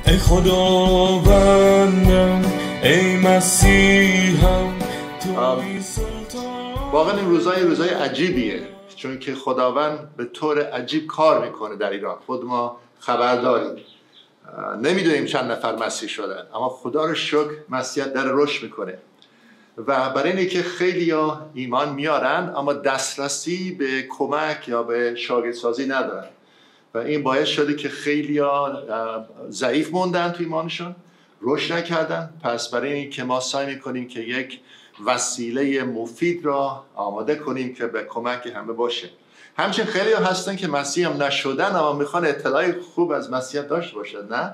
ای خداوندم ای مسیحم توی سلطان. واقعا این روزای عجیبیه، چون که خداوند به طور عجیب کار میکنه در ایران. خود ما خبر داریم، نمیدونیم چند نفر مسیح شدن، اما خدا رو شکر مسیحیت در رشد میکنه و برای اینه که خیلی ها ایمان میارن اما دسترسی به کمک یا به شاگردسازی ندارن و این باعث شده که خیلی ها ضعیف موندن تو ایمانشون، رشد نکردن. پس برای این که ما سعی میکنیم که یک وسیله مفید را آماده کنیم که به کمک همه باشه. همچنین خیلی ها هستن که مسیح هم نشدن اما میخوان اطلاعی خوب از مسیحیت داشته باشن. نه،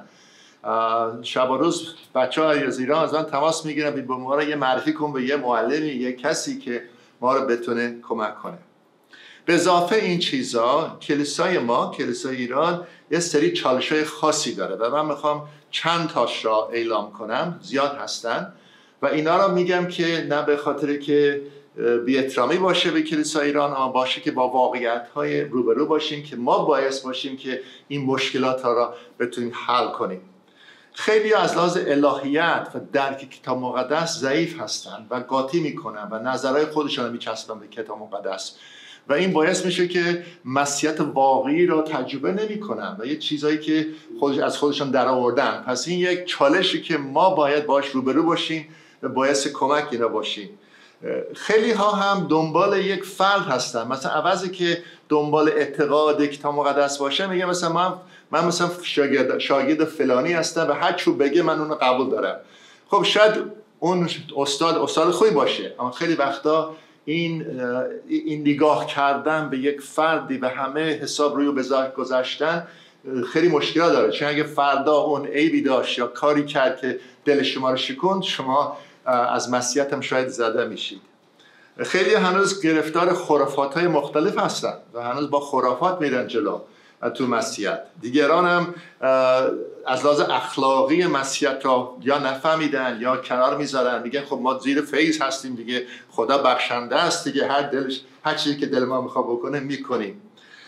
شب و روز بچه ها از ایران از من تماس میگیرن به ما را یه معرفی کن به یه معلمی، یه کسی که ما را بتونه کمک کنه. به اضافه این چیزا کلیسای ایران یه سری چالش‌های خاصی داره و من میخوام چند تاش را اعلام کنم. زیاد هستن و اینا را میگم که نه به خاطر که بی احترامی باشه به کلیسای ایران، اما باشه که با واقعیت‌های روبرو باشیم که ما باعث باشیم که این مشکلات ها را بتونیم حل کنیم. خیلی از لحاظ الهیات و درک کتاب مقدس ضعیف هستن و قاطی میکنن و نظرهای خودشان میچسبن به کتاب مقدس و این باعث میشه که مسیحیت واقعی را تجربه نمیکنن و یه چیزایی که از خودشان در آوردن. پس این یک چالشی که ما باید باش روبرو باشیم و باعث کمک اینا باشیم. خیلی ها هم دنبال یک فرد هستن، مثلا عوضی که دنبال اعتقاد کتاب مقدس باشه میگه مثلا من مثلا شاگرد فلانی هستم و هر چو بگه من اونو قبول دارم. خب شاید اون استاد خوبی باشه، اما خیلی وقتا این نگاه کردن به یک فردی و همه حساب روی گذاشتن خیلی مشکلات داره، چون اگه فردا اون عیبی داشت یا کاری کرد که دل شما رو شکوند، شما از مسیحیت هم شاید زده میشید. خیلی هنوز گرفتار خرافات‌های مختلف هستن و هنوز با خرافات میرن جلو تو مسیحیت. دیگران هم از لحاظ اخلاقی مسیحیت را یا نفهمیدن یا کنار میذارن، میگن خب ما زیر فیض هستیم دیگه، خدا بخشنده است دیگه، هر چیزی که دل ما میخواد بکنه میکنیم.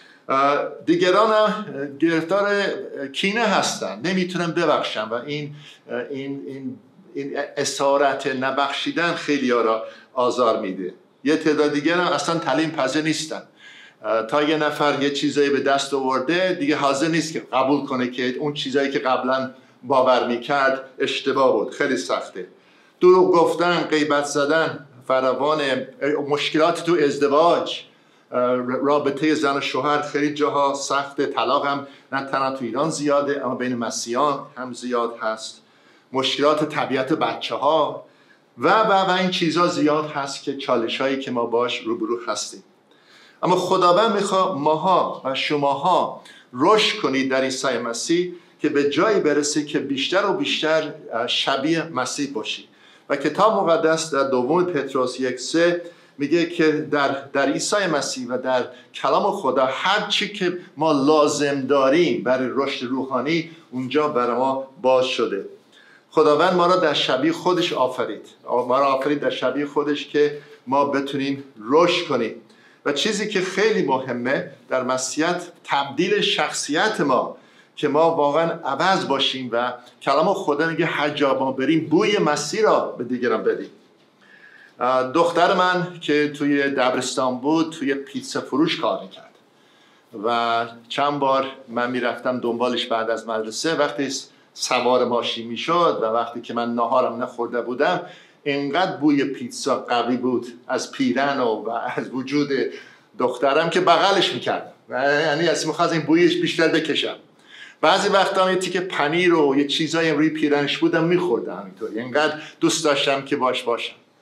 دیگران هم گرفتار کینه هستن، نمیتونن ببخشن و این اسارت نبخشیدن خیلی ها را آزار میده. یه تعداد دیگر هم اصلا تعلیم پذیر نیستن، تا یه نفر یه چیزایی به دست آورده دیگه حاضر نیست که قبول کنه که اون چیزایی که قبلا باور میکرد اشتباه بود. خیلی سخته. دروغ گفتن، غیبت زدن، فراوان مشکلات تو ازدواج، رابطه زن و شوهر خیلی جاها سخته. طلاق هم نه تنها تو ایران زیاده اما بین مسیحیان هم زیاد هست. مشکلات طبیعت بچه ها و این چیزها زیاد هست که چالش هایی که ما باش روبرو هستیم. اما خداوند میخواد ماها و شماها رشد کنید در عیسی مسیح که به جایی برسه که بیشتر و بیشتر شبیه مسیح باشید. و کتاب مقدس در دوم پتروس 1:3 میگه که در عیسی مسیح و در کلام خدا هر چی که ما لازم داریم برای رشد روحانی اونجا برای ما باز شده. خداوند ما را در شبیه خودش آفرید، ما را آفرید در شبیه خودش که ما بتونیم رشد کنیم. و چیزی که خیلی مهمه در مسیحیت تبدیل شخصیت ما، که ما واقعا عوض باشیم و کلام خدا میگه هر جا ما بریم بوی مسیح را به دیگران بدیم. دختر من که توی دبیرستان بود توی پیتزا فروش کار میکرد و چند بار من میرفتم دنبالش بعد از مدرسه. وقتی سوار ماشین میشد و وقتی که من ناهارم نخورده بودم، اینقدر بوی پیتزا قوی بود از پیرن و از وجود دخترم که بغلش میکردم، یعنی از میخواست این بویش بیشتر بکشم. بعضی وقتا یه تیکه پنیر و یه چیزایی روی پیرنش بودم میخوردم همینطوری، اینقدر دوست داشتم که باشم.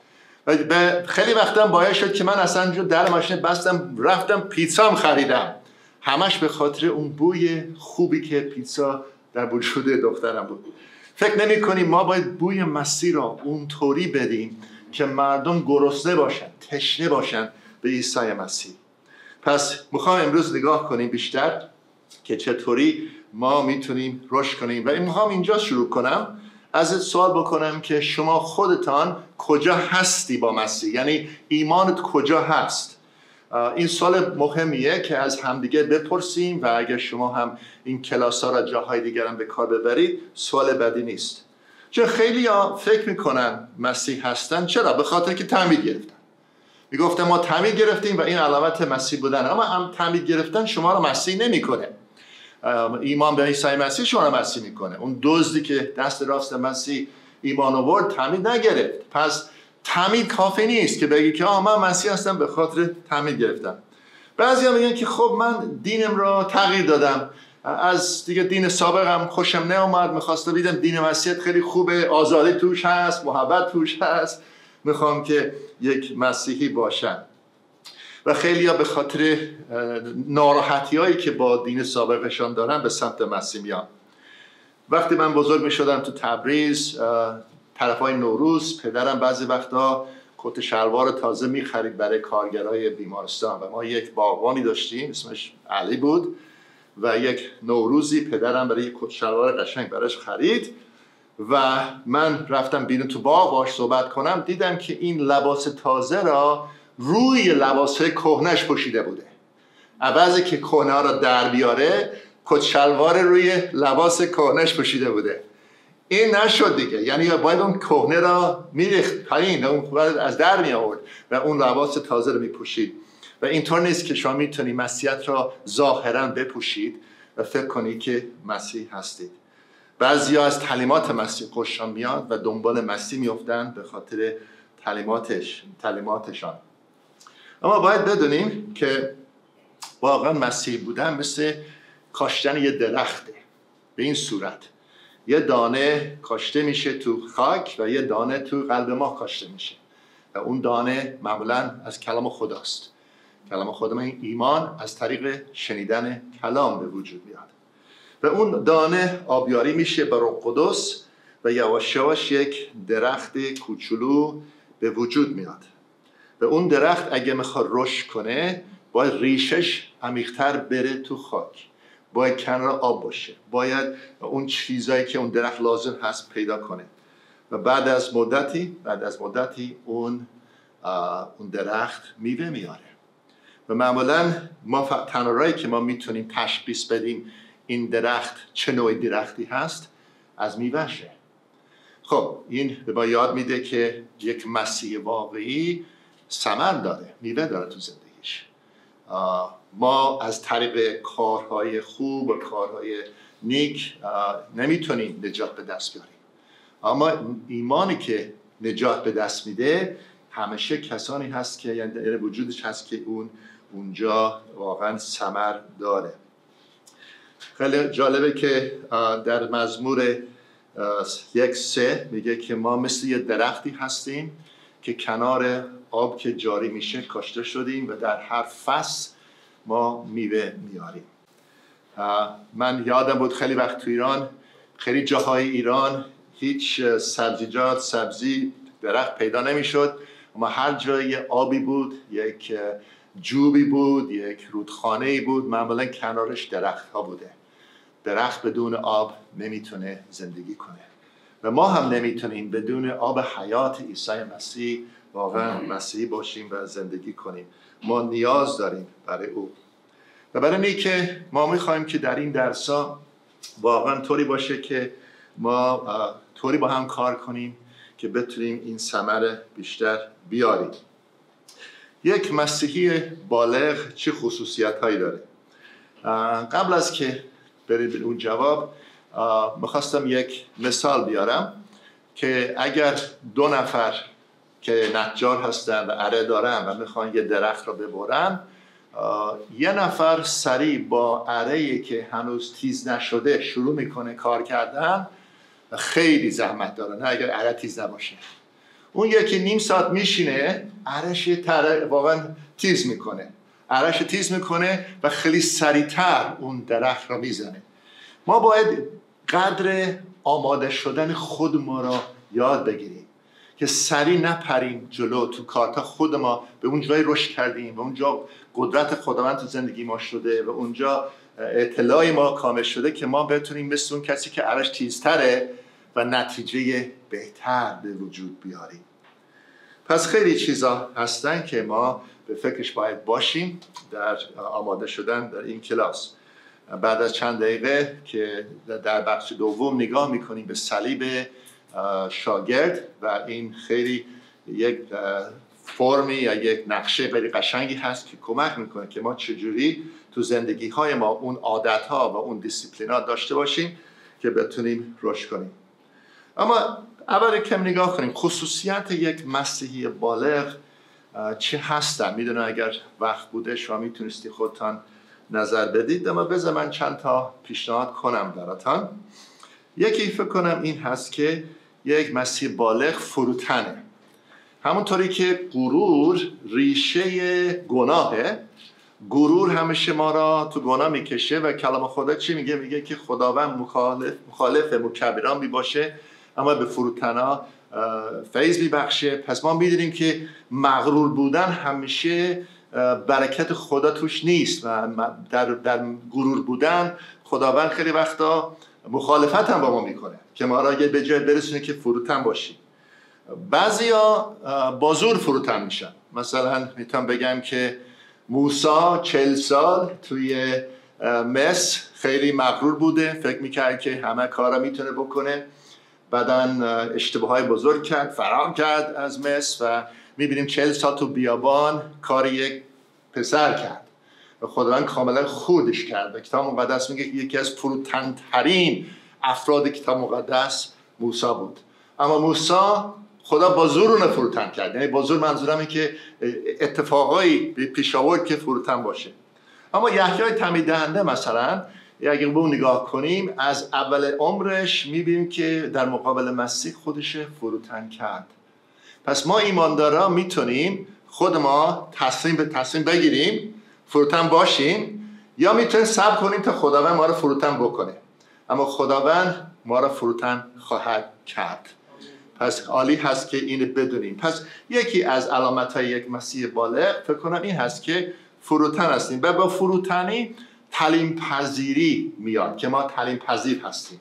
خیلی وقتا باعث شد که من اصلا در ماشین بستم رفتم پیتزا خریدم، همش به خاطر اون بوی خوبی که پیتزا در وجود دخترم بود. فکر نمی کنیم ما باید بوی مسیح را اونطوری بدیم که مردم گرسنه باشن، تشنه باشن به عیسی مسیح. پس میخوام امروز نگاه کنیم بیشتر که چطوری ما میتونیم رشد کنیم و میخوام اینجا شروع کنم از سوال بکنم که شما خودتان کجا هستی با مسیح، یعنی ایمانت کجا هست. این سوال مهمیه که از همدیگه بپرسیم و اگر شما هم این کلاس ها را جاهای دیگر هم به کار ببرید سوال بدی نیست. چون خیلی ها فکر میکنن مسیح هستن. چرا؟ به خاطر که تعمید گرفتن. میگفتن ما تعمید گرفتیم و این علامت مسیح بودن. اما هم تعمید گرفتن شما را مسیح نمیکنه. ایمان به عیسی مسیح شما را مسیح میکنه. اون دزدی که دست راست مسیح ایمان آورد تعمید نگرفت. پس تعمید کافی نیست که بگی که من مسیح هستم به خاطر تعمید گرفتم. بعضی ها میگن که خب من دینم را تغییر دادم، از دیگه دین سابقم خوشم نیامد، میخواستم دیدم دین مسیحیت خیلی خوبه، آزادی توش هست، محبت توش هست، میخوام که یک مسیحی باشم. و خیلی ها به خاطر ناراحتی هایی که با دین سابقشان دارن به سمت مسیح میان. وقتی من بزرگ میشدم تو تبریز طرفای نوروز، پدرم بعضی وقتا کت شلوار تازه میخرید برای کارگرای بیمارستان و ما یک باغبانی داشتیم اسمش علی بود و یک نوروزی پدرم برای یک کت شلوار قشنگ براش خرید و من رفتم بیرون تو باغ باش صحبت کنم، دیدم که این لباس تازه را روی لباس کهنش پوشیده بوده. عوضی که کهنه ها را در بیاره کت شلوار روی لباس کهنش پوشیده بوده. این نشد دیگه، یعنی باید اون کهنه را میریخت پایین، اون از در می آورد و اون لباس تازه رو میپوشید. و اینطور نیست که شما میتونی مسیحیت را ظاهرا بپوشید و فکر کنید که مسیح هستید. بعضیا از تعلیمات مسیح خوششان میاد و دنبال مسیح میافتند به خاطر تعلیماتشان. اما باید بدونیم که واقعا مسیح بودن مثل کاشتن یه درخته. به این صورت یه دانه کاشته میشه تو خاک و یه دانه تو قلب ما کاشته میشه و اون دانه معمولا از کلام خداست. کلام خدا، این ایمان از طریق شنیدن کلام به وجود میاد و اون دانه آبیاری میشه به روح القدس و یواش یواش یک درخت کوچولو به وجود میاد. و اون درخت اگه میخواد رشد کنه باید ریشش عمیق‌تر بره تو خاک، باید کنار آب باشه، باید اون چیزایی که اون درخت لازم هست پیدا کنه و بعد از مدتی اون درخت میوه میاره. و معمولا ما تنها راهی که ما میتونیم تشخیص بدیم این درخت چه نوع درختی هست از میوهشه. خب این به ما یاد میده که یک مسیح واقعی ثمر داره، میوه داره تو زندگیش. ما از طریق کارهای خوب و کارهای نیک نمیتونیم نجات به دست بیاریم، اما ایمانی که نجات به دست میده همیشه کسانی هست که یعنی وجودش هست که اونجا واقعا ثمر داره. خیلی جالبه که در مزمور 1:3 میگه که ما مثل یه درختی هستیم که کنار آب که جاری میشه کاشته شدیم و در هر فصل ما میوه میاریم. من یادم بود خیلی وقت تو ایران، خیلی جاهای ایران هیچ سبزی درخت پیدا نمیشد، اما هر جای آبی بود، یک جوبی بود، یک رودخانه‌ای بود، معمولا کنارش درخت ها بوده. درخت بدون آب نمیتونه زندگی کنه و ما هم نمیتونیم بدون آب حیات عیسی مسیح واقعا مسیحی باشیم و زندگی کنیم. ما نیاز داریم برای او و برای اینه که ما میخوایم که در این درس‌ها واقعا طوری باشه که ما طوری با هم کار کنیم که بتونیم این ثمر بیشتر بیاریم. یک مسیحی بالغ چه خصوصیت‌هایی داره؟ قبل از که بریم به اون جواب میخواستم یک مثال بیارم که اگر 2 نفر که نجار هستن و اره دارن و میخوان یه درخت رو ببرن، یه نفر سریع با اره‌ای که هنوز تیز نشده شروع میکنه کار کردن و خیلی زحمت داره، نه اگر اره تیز نباشه. اون یکی نیم ساعت میشینه ارهش واقعا تیز میکنه و خیلی سریعتر اون درخت رو میزنه. ما باید قدر آماده شدن خود ما را یاد بگیریم که سریع نپریم جلو تو کار تا خود ما به اون جای رشد کردیم و اونجا قدرت خداوند تو زندگی ما شده و اونجا اطلاع ما کامل شده که ما بتونیم مثل اون کسی که ارش تیزتره و نتیجه بهتر به وجود بیاریم. پس خیلی چیزا هستن که ما به فکرش باید باشیم در آماده شدن در این کلاس. بعد از چند دقیقه که در بخش دوم نگاه میکنیم به صلیب شاگرد و این خیلی یک فرمی یا یک نقشه خیلی قشنگی هست که کمک میکنه که ما چجوری تو زندگی های ما اون عادت ها و اون دیسیپلینات داشته باشیم که بتونیم رشد کنیم. اما اول کم نگاه کنیم خصوصیت یک مسیحی بالغ چه هستن. میدونم اگر وقت بوده شما میتونستی خودتان نظر بدید، اما بذار من چند تا پیشنهاد کنم براتان. یکی فکر کنم این هست که یک مسیحی بالغ فروتنه. همونطوری که غرور ریشه گناهه، غرور همیشه ما را تو گناه میکشه و کلام خدا چی میگه؟ میگه که خداوند مخالف مکبران میباشه اما به فروتنا فیض میبخشه. پس ما میدونیم که مغرور بودن همیشه برکت خدا توش نیست و در غرور بودن خداوند خیلی وقتا مخالفت هم با ما میکنه که ما را یه به جای برسونه که فروتن باشیم. بعضیا با زور فروتن میشن. مثلا میتونم بگم که موسی 40 سال توی مصر خیلی مغرور بوده، فکر میکرد که همه کارا میتونه بکنه. بعداً اشتباهات بزرگ کرد، فرار کرد از مصر و میبینیم 40 سال تو بیابان کار یک پسر کرد و خداوند کاملا خودش کرد. و کتاب مقدس میگه که یکی از فروتن‌ترین افراد کتاب مقدس موسی بود. اما موسی خدا با زور اون فروتن کرد. یعنی با زور منظورم اینه که اتفاقایی پیش آورد که فروتن باشه. اما یحیی تعمید دهنده مثلا اگه به اون نگاه کنیم از اول عمرش میبینیم که در مقابل مسیح خودش فروتن کرد. پس ما ایماندارا میتونیم خود ما تصمیم بگیریم فروتن باشیم یا میتونیم صبر کنیم تا خداوند ما رو فروتن بکنه. اما خداوند ما رو فروتن خواهد کرد. پس عالی هست که اینو بدونیم. پس یکی از علامت‌های یک مسیح بالغ فکر کنم این هست که فروتن هستیم و با فروتنی تعلیم پذیری میاد که ما تعلیم پذیر هستیم.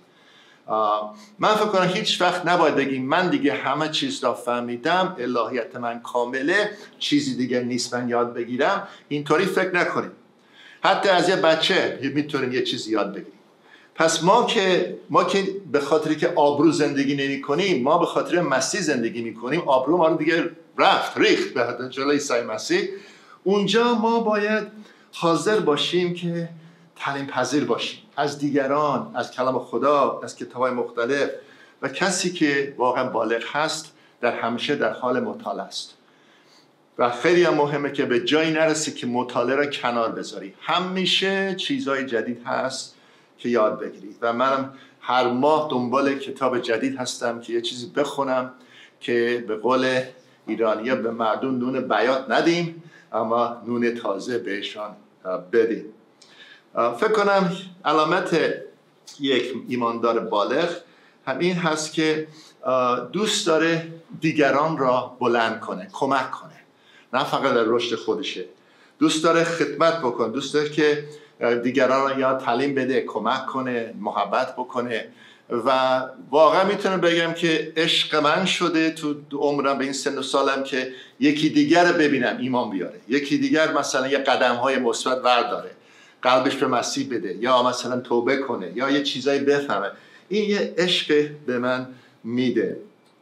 من فکر کنم هیچ وقت نباید بگیم من دیگه همه چیز را فهمیدم، الهیت من کامله، چیزی دیگه نیست من یاد بگیرم. اینطوری فکر نکنیم. حتی از یه بچه میتونیم یه چیزی یاد بگیریم. پس ما که به خاطری که آبرو زندگی نمی کنیم، ما به خاطر مسیح زندگی می کنیم، آبرو ما رو دیگه ریخت به جلوی عیسی مسیح. اونجا ما باید حاضر باشیم که تعلیم پذیر باشیم از دیگران، از کلام خدا، از کتاب‌های مختلف. و کسی که واقعا بالغ هست همیشه در حال مطالعه است و خیلی هم مهمه که به جایی نرسی که مطالعه را کنار بذاری. همیشه چیزهای جدید هست که یاد بگیرید و منم هر ماه دنبال کتاب جدید هستم که یه چیزی بخونم که به قول ایرانی‌ها به مردم نون بیات ندیم اما نون تازه بهشان بدیم. فکر کنم علامت یک ایماندار بالغ همین هست که دوست داره دیگران را بلند کنه، کمک کنه، نه فقط در رشد خودشه. دوست داره خدمت بکنه، دوست داره که دیگران را یا تعلیم بده، کمک کنه، محبت بکنه. و واقعا میتونم بگم که عشق من شده تو عمرم به این سن و سالم که یکی دیگر ببینم ایمان بیاره، یکی دیگر مثلا یه قدم‌های مثبت برداره، قلبش به مسیح بده یا مثلا توبه کنه یا یه چیزایی بفهمه. این یه عشق به من میده.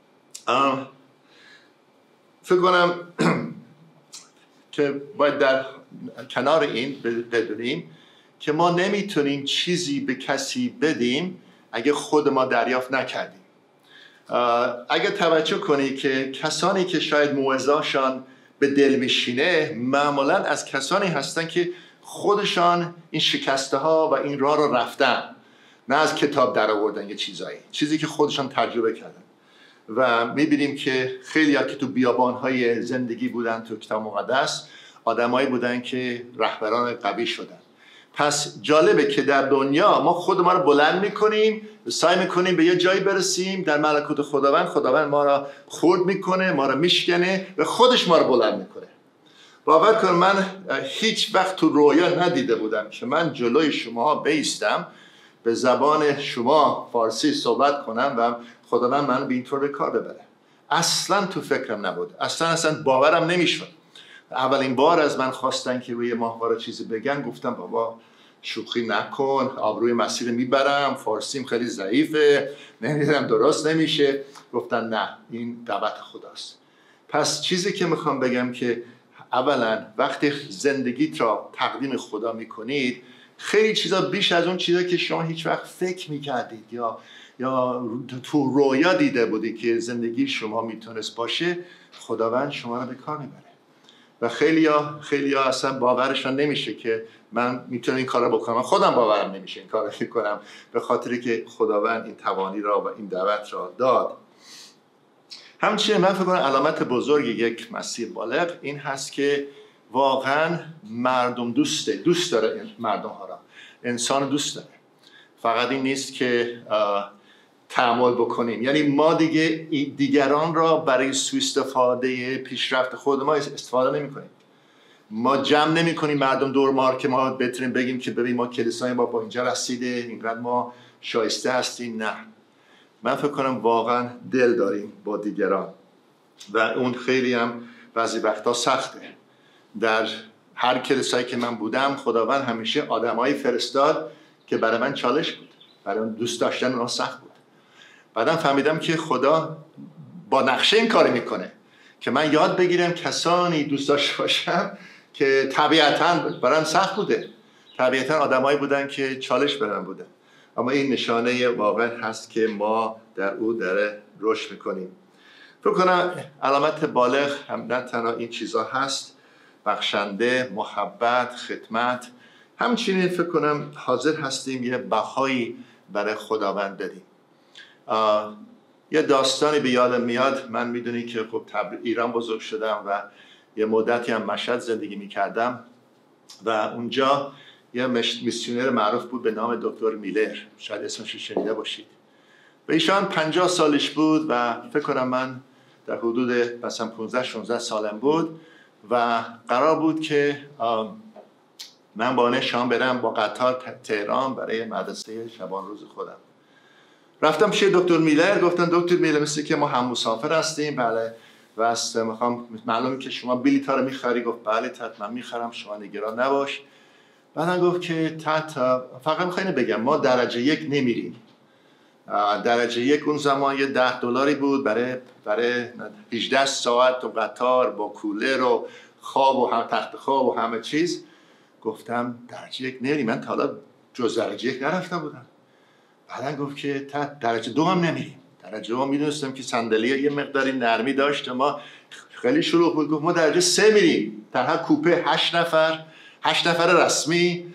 فکر کنم که باید در کنار این بدونیم که ما نمیتونیم چیزی به کسی بدیم اگه خود ما دریافت نکردیم. اگه توجه کنی که کسانی که شاید موعظه‌شان به دل میشینه معمولا از کسانی هستن که خودشان این شکسته ها و این راه رو رفتن، نه از کتاب در آوردن یه چیزی که خودشان تجربه کردن. و میبینیم که خیلی ها که تو بیابان‌های زندگی بودن تو کتاب مقدس آدمایی بودن که رهبران قوی شدن. پس جالبه که در دنیا ما خود ما رو بلند میکنیم، سعی میکنیم به یه جایی برسیم در ملکوت خداوند ما را خرد میکنه، ما را میشکنه و خودش ما رو بلند میکنه. باور کن من هیچ وقت تو رویا ندیده بودم که من جلوی شما بایستم به زبان شما فارسی صحبت کنم و خداوند من به این طور به کار ببره. اصلا تو فکرم نبود، اصلا باورم نمیشد. اولین بار از من خواستن که روی ماهواره چیزی بگن، گفتم بابا شوخی نکن، آبروی مسیر میبرم، فارسیم خیلی ضعیفه، نمیدونم درست نمیشه. گفتن نه، این دعوت خداست. پس چیزی که میخوام بگم که اولا وقتی زندگیت را تقدیم خدا میکنید، خیلی چیزا بیش از اون چیزا که شما هیچ وقت فکر میکردید یا تو رویا دیده بودی که زندگی شما میتونست باشه، خداوند شما را به کار میبره. و خیلی ها اصلا باورشان نمیشه که من میتونم این کار رو بکنم. من خودم باورم نمیشه این کار رو کنم، به خاطری که خداوند این توانی را و این دعوت را داد. همچنین من فکر کنم علامت بزرگ یک مسیح بالغ این هست که واقعا مردم دوست داره مردم ها را، انسان دوست داره. فقط این نیست که تعامل بکنیم، یعنی ما دیگران را برای سوء استفاده پیشرفت خود ما استفاده نمی کنیم. ما جمع نمی کنیم مردم دور ما که ما بتونیم بگیم که ببین ما کلیسای ما با اینجا رسیده، اینقدر ما شایسته هستیم. نه، من فکر کنم واقعا دل داریم با دیگران و اون خیلی هم بعضی وقتا سخته. در هر کلیسایی که من بودم خداوند همیشه آدمایی فرستاد که برای من چالش بود، برای من دوست داشتن اونها سخت بود. بعدم فهمیدم که خدا با نقشه این کار میکنه که من یاد بگیرم کسانی دوست داشته باشم که طبیعتاً برام سخت بوده، طبیعتاً آدمایی بودن که چالش برام بودن، اما این نشانه واقعا هست که ما در او داره رشد میکنیم. فکر کنم علامت بالغ هم نه تنها این چیزا هست، بخشنده، محبت، خدمت. همچنین فکر کنم حاضر هستیم یه بهایی برای خداوند بدیم. یه داستانی به یادم میاد. من میدونی که خب ایران بزرگ شدم و یه مدتی هم مشهد زندگی میکردم و اونجا یه میسیونر معروف بود به نام دکتر میلر، شاید اسمش شنیده باشید. و ایشان 50 سالش بود و فکر کنم من در حدود مثلا 15-16 سالم بود و قرار بود که من با شام برم با قطار تهران برای مدرسه شبان روز خودم. رفتم پیش دکتر میلر، گفتن دکتر میلر مثل که ما هم مسافر هستیم. بله، و میخوام معلومه که شما بلیط‌ها رو میخری؟ گفت بله من میخرم، شما نگران نباش. بعدن گفت که فقط میخواین بگم ما درجه 1 نمیریم. درجه 1 اون زمان یه $10 بود برای 18 ساعت تو قطار با کولر و خواب و هم تخت خواب و همه چیز. گفتم درجه 1 نمیریم، من تا حالا جز درجه 1 نرفتم بودم. بعدن گفت که درجه 2 هم نمیریم. درجه 2 میدونستم که صندلی یه مقداری نرمی داشت، ما خیلی شلوغ بود. گفت ما درجه 3 میریم، تنها کوپه 8 نفر رسمی،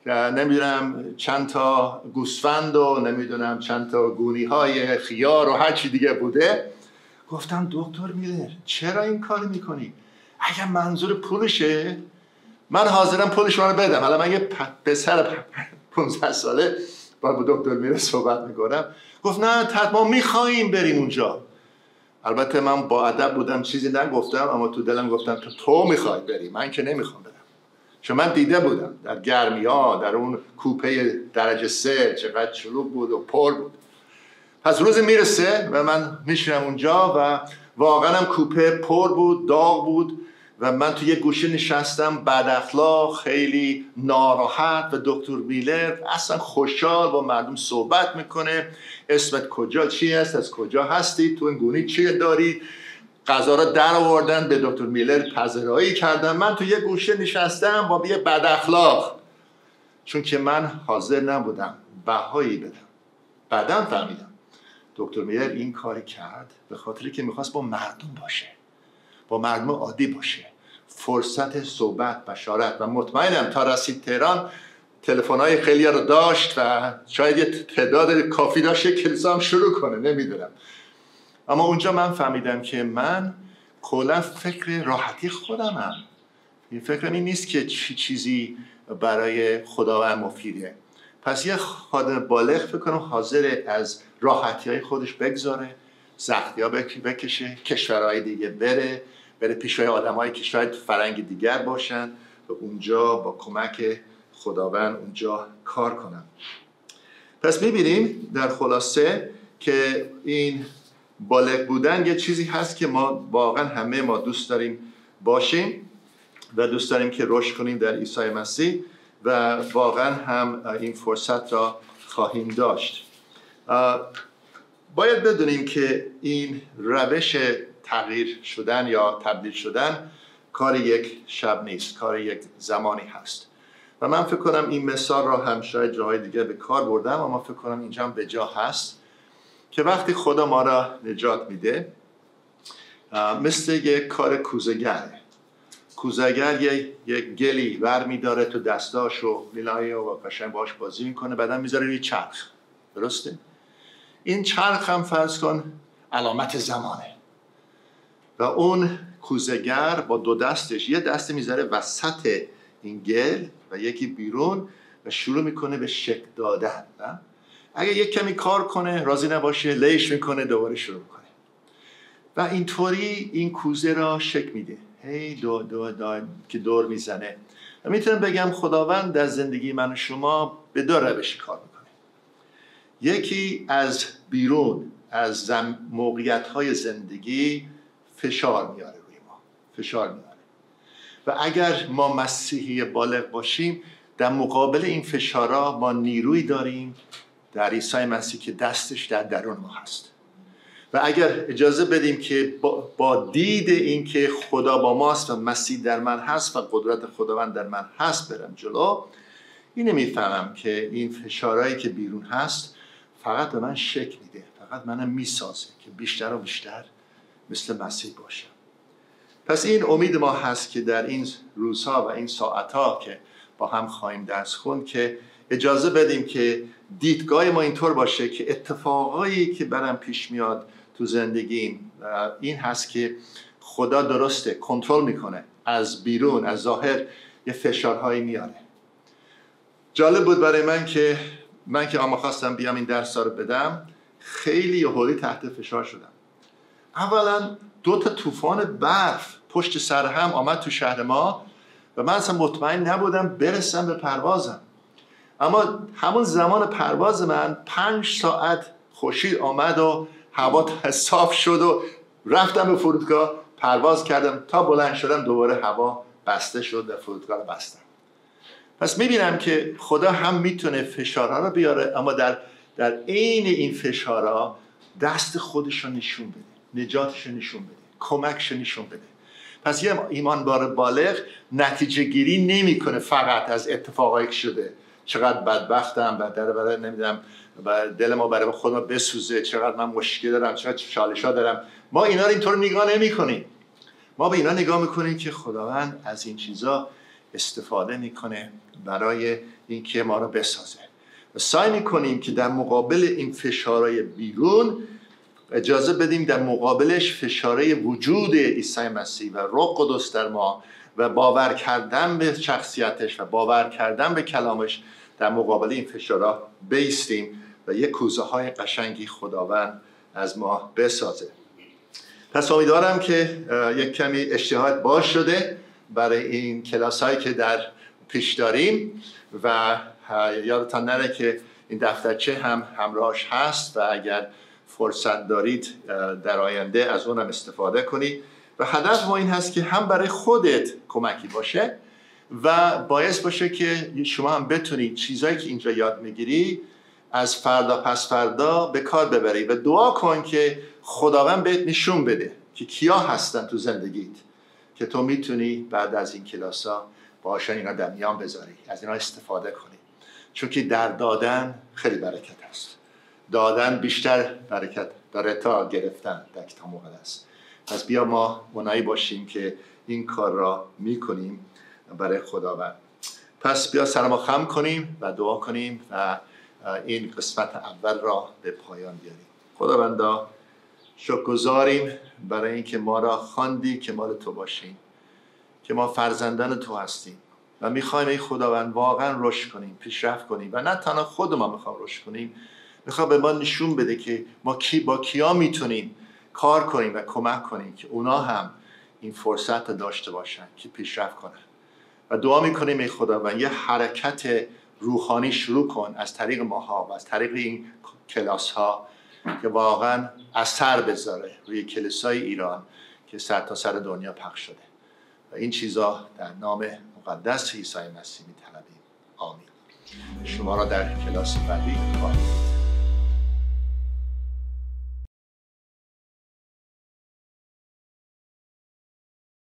نمیدونم چند تا گوسفند و نمیدونم چند تا گونی های خیار و هر چی دیگه بوده. گفتم دکتر میلر چرا این کار میکنی؟ اگر منظور پولشه من حاضرم پولش رو بدم. حالا من یه پسر 15 ساله با دکتر میلر صحبت میکنم. گفت نه ما میخواییم بریم اونجا. البته من با ادب بودم، چیزی نگفتم، اما تو دلم گفتم تو میخوای بری، من که نمیخوام برم. چون من دیده بودم در گرمی ها در اون کوپه درجه 3 چقدر شلوغ بود و پر بود. پس روز میرسه و من میشینم اونجا و واقعا هم کوپه پر بود، داغ بود و من تو یه گوشه نشستم، بد اخلاق، خیلی ناراحت و دکتر میلر اصلا خوشحال با مردم صحبت میکنه. اسمت کجا چی هست؟ از کجا هستی؟ تو این گونی چی داری؟ غذا را در آوردن به دکتر میلر پذیرایی کردن. من تو یه گوشه نشستم با یه بد اخلاق، چون که من حاضر نبودم بهایی بدم. بعدم فهمیدم دکتر میلر این کاری کرد به خاطری که میخواست با مردم باشه، با مردم عادی باشه، فرصت صحبت، بشارت. و مطمئنم تا رسید تهران تلفن‌های خیلی رو داشت و شاید یه تعداد کافی داشت کلیسا هم شروع کنه، نمیدونم. اما اونجا من فهمیدم که من کلا فکر راحتی خودمم. این فکر این نیست که چیزی برای خداوند مفیده. پس یه خادم بالغ فکر کنم حاضر از راحتی‌های خودش بگذاره، سختی‌ها بکشه، کشورهای دیگه بره پیشای آدم‌هایی که شاید فرنگ دیگر باشن و اونجا با کمک خداوند اونجا کار کنن. پس می‌بینیم در خلاصه که این بالغ بودن یه چیزی هست که ما واقعا همه ما دوست داریم باشیم. و دوست داریم که رشد کنیم در عیسی مسیح و واقعا هم این فرصت را خواهیم داشت. باید بدونیم که این روش تغییر شدن یا تبدیل شدن کار یک شب نیست، کار یک زمانی هست و من فکر کنم این مثال را هم شاید جاهای دیگه به کار بردم، اما فکر کنم اینجا هم به جا هست که وقتی خدا ما را نجات میده مثل یک کار کوزه‌گره. کوزه‌گر یک گلی ور میداره تو دستاشو میلایه و قشنگ باش بازی میکنه، بعدا میذاره روی چرخ. درسته؟ این چرخ هم فرض کن علامت زمانه و اون کوزه‌گر با دو دستش یه دست میذاره وسط این گل و یکی بیرون و شروع میکنه به شکل دادن. اگه یک کمی کار کنه راضی نباشه لیش میکنه دوباره شروع میکنه و اینطوری این کوزه را شکل میده، هی که دور میزنه. و میتونم بگم خداوند در زندگی من و شما به دو روش کار میکنه. یکی از بیرون از موقعیت‌های زندگی فشار میاره روی ما، فشار میاره و اگر ما مسیحی بالغ باشیم در مقابل این فشارها ما نیروی داریم در عیسی مسیح که دستش در درون ما هست و اگر اجازه بدیم که با دید این که خدا با ماست و مسیح در من هست و قدرت خداوند در من هست برم جلو، اینو میفهمم که این فشارهایی که بیرون هست فقط به من شکل میده، فقط منم میسازه که بیشتر و بیشتر مثل مسیح باشم. پس این امید ما هست که در این روزها و این ساعتها که با هم خواهیم درس خوند که اجازه بدیم که دیدگاه ما اینطور باشه که اتفاقایی که برام پیش میاد تو زندگیم این هست که خدا درسته کنترل میکنه، از بیرون از ظاهر یه فشارهایی میاره. جالب بود برای من که اما خواستم بیام این درس رو بدم، خیلی یهویی تحت فشار شدم. اولا 2 طوفان برف پشت سر هم آمد تو شهر ما و من اصلا مطمئن نبودم برسم به پروازم، اما همون زمان پرواز من 5 ساعت خورشید آمد و هوا صاف شد و رفتم به فرودگاه، پرواز کردم، تا بلند شدم دوباره هوا بسته شد و فرودگاه رو بستم. پس میبینم که خدا هم میتونه فشارها رو بیاره اما در عین این فشارها دست خودش رو نشون بده، نجاتش رو نشون بده، کمکش رو نشون بده. پس یه ایماندار بالغ نتیجه گیری نمیکنه فقط از اتفاقایی که شده، چقدر بدبختم برای نمیدونم دل ما برای خودم بسوزه، چقدر من مشکل دارم، چقدر چالش‌ها دارم. ما اینا رو اینطور نگاه نمی‌کنیم. ما به اینا نگاه می‌کنیم که خداوند از این چیزا استفاده می‌کنه برای اینکه ما رو بسازه. و سعی می‌کنیم که در مقابل این فشارهای بیرون اجازه بدیم در مقابلش فشارهای وجود عیسی مسیح و روح قدس در ما و باور کردن به شخصیتش و باور کردن به کلامش در مقابل این فشارها بایستیم و یک کوزه های قشنگی خداوند از ما بسازه. پس امیدوارم که یک کمی اشتهات باز شده برای این کلاس هایی که در پیش داریم و یادتان نره که این دفترچه هم همراهش هست و اگر فرصت دارید در آینده از اونم استفاده کنید و هدف ما این هست که هم برای خودت کمکی باشه و باعث باشه که شما هم بتونید چیزایی که اینجا یاد میگیری از فردا پس فردا به کار ببری و دعا کن که خداوند بهت نشون بده که کیا هستن تو زندگیت که تو میتونی بعد از این کلاسا باشن اینا در میان بذاری، از اینا استفاده کنی، چون که در دادن خیلی برکت هست. دادن بیشتر برکت داره تا گرفتن در کتاب مقدس. پس بیا ما اونایی باشیم که این کار را میکنیم برای خداوند. پس بیا سر ما خم کنیم و دعا کنیم و این قسمت اول را به پایان بیاریم. خداوندا شکرگزاریم برای اینکه ما را خواندی که مال تو باشیم، که ما فرزندان تو هستیم و میخوایم ای خداوند واقعا رشد کنیم، پیشرفت کنیم و نه تنها خود ما میخوام رشد کنیم، میخوام به ما نشون بده که ما با کیا میتونیم کار کنیم و کمک کنیم که اونا هم این فرصت داشته باشن که پیشرفت کنن. و دعا میکنیم ای خداوند یه حرکت روحانی شروع کن از طریق ماها و از طریق این کلاس ها که واقعا اثر بذاره روی کلیسای ایران که سر تا سر دنیا پخش شده. و این چیزا در نام مقدس عیسی مسیح می‌طلبیم. آمین. شما را در کلاس بعدی خواهیم دید.